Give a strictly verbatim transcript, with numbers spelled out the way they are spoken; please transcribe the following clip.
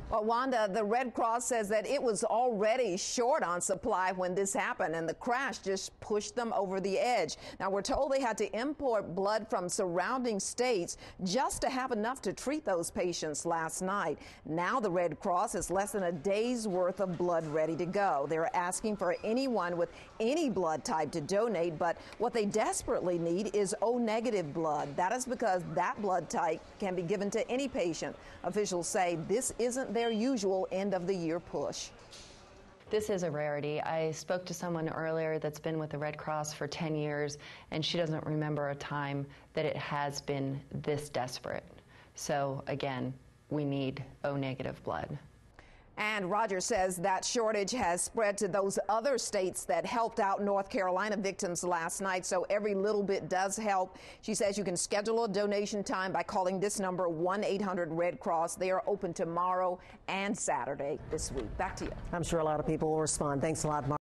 Well, Wanda, the Red Cross says that it was already short on supply when this happened, and the crash just pushed them over the edge. Now, we're told they had to import blood from surrounding states just to have enough to treat those patients last night. Now the Red Cross has less than a day's worth of blood ready to go. They're asking for anyone with any blood type to donate, but what they desperately need is O negative blood. That is because that blood type can be given to any patient. Officials say this isn't their usual end of the year push. This is a rarity. I spoke to someone earlier that's been with the Red Cross for ten years, and she doesn't remember a time that it has been this desperate. So again, we need O negative blood. And Roger says that shortage has spread to those other states that helped out North Carolina victims last night, so every little bit does help. She says you can schedule a donation time by calling this number, one eight hundred red cross. They are open tomorrow and Saturday this week. Back to you. I'm sure a lot of people will respond. Thanks a lot, Mark.